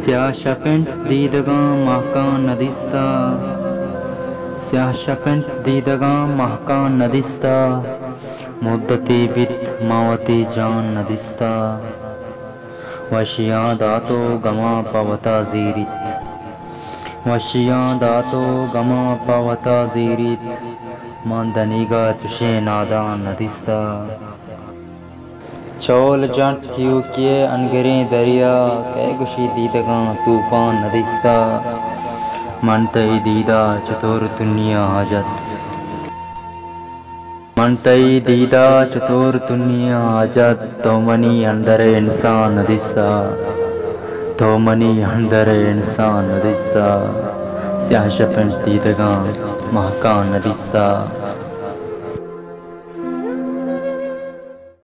Siyashapent Didagam Mahkan Nadista Siyashapent Didagam Mahkan Nadista Muddati Vit Mavati Jan Nadista Vashya Dato Gama Pavata Zirit Vashya Dato Gama Pavata Zirit Mandaniga Tushe Nada Nadista चौल जट क्यों किए अनगरें दरिया कै गुशी दीदगा तूफान नदिस्ता मनतई दीदा चतुर दुनिया हाजत मनतई दीदा चतुर दुनिया हाजत तो मनी अंदर इंसान नदिस्ता तो मनी अंदर इंसान नदिस्ता स्याशपन दीदगा महकान नदिस्ता